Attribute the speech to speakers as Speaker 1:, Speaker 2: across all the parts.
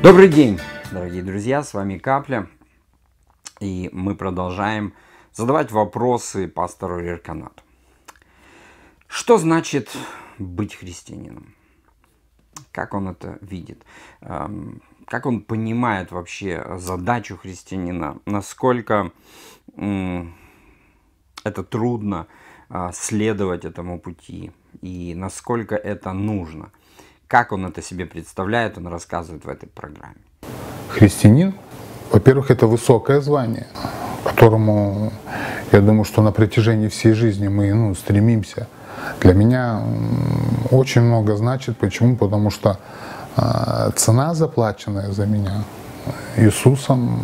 Speaker 1: Добрый день, дорогие друзья, с вами Капля, и мы продолжаем задавать вопросы пастору Рерканату. Что значит быть христианином? Как он это видит? Как он понимает вообще задачу христианина? Насколько это трудно следовать этому пути? И насколько это нужно? Как он это себе представляет, он рассказывает в этой программе.
Speaker 2: Христианин, во-первых, это высокое звание, к которому, я думаю, что на протяжении всей жизни мы стремимся. Для меня очень много значит. Почему? Потому что цена, заплаченная за меня Иисусом,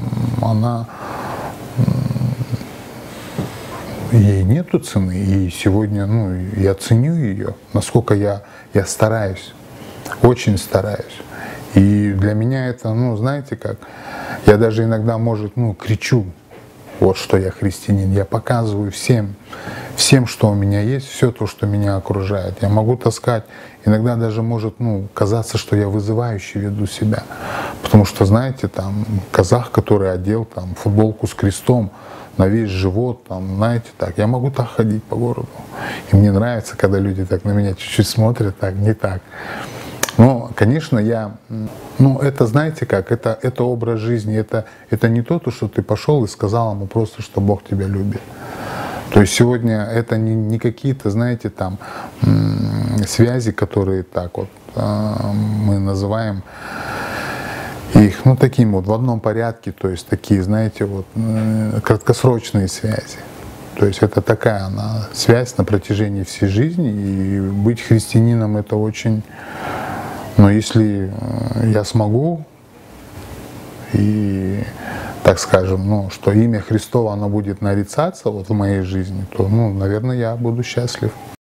Speaker 2: ей нету цены. И сегодня я ценю ее, насколько я стараюсь. Очень стараюсь. И для меня это, знаете как, я даже иногда, кричу, вот что я христианин. Я показываю всем, что у меня есть, все то, что меня окружает. Я могу таскать, иногда даже может, казаться, что я вызывающе веду себя. Потому что, знаете, там, казах, который одел там футболку с крестом на весь живот, там, знаете, так, я могу так ходить по городу. И мне нравится, когда люди так на меня чуть-чуть смотрят, так, не так. Но, конечно, это, знаете как, это образ жизни, это не то, что ты пошел и сказал ему просто, что Бог тебя любит. То есть сегодня это не какие-то, знаете, там, связи, которые так вот мы называем их, таким вот в одном порядке, то есть такие, знаете, вот краткосрочные связи. То есть это такая связь на протяжении всей жизни, и быть христианином это очень... Но если я смогу, и, так скажем, что имя Христово, оно будет нарицаться вот в моей жизни, то, наверное, я буду счастлив.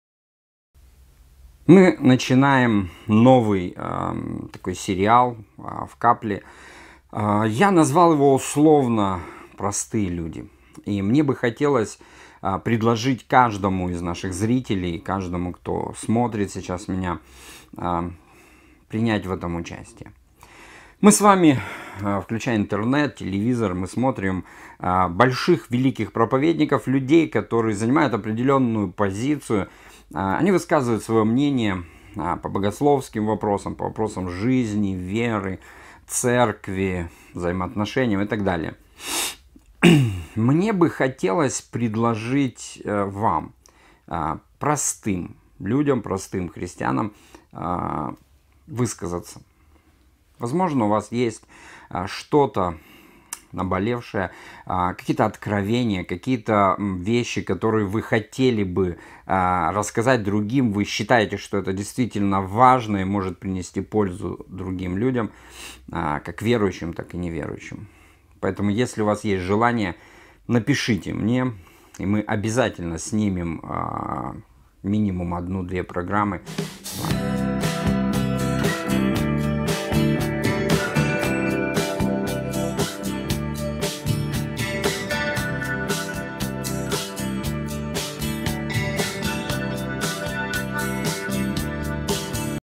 Speaker 1: Мы начинаем новый такой сериал в Капле. Я назвал его условно «Простые люди». И мне бы хотелось предложить каждому из наших зрителей, каждому, кто смотрит сейчас меня, принять в этом участие. Мы с вами, включая интернет, телевизор, мы смотрим больших, великих проповедников, людей, которые занимают определенную позицию. Они высказывают свое мнение по богословским вопросам, по вопросам жизни, веры, церкви, взаимоотношениям и так далее. Мне бы хотелось предложить вам, простым людям, простым христианам, высказаться. Возможно, у вас есть что-то наболевшее, какие-то откровения, какие-то вещи, которые вы хотели бы рассказать другим. Вы считаете, что это действительно важно и может принести пользу другим людям, как верующим, так и неверующим. Поэтому, если у вас есть желание, напишите мне, и мы обязательно снимем минимум 1-2 программы с вами.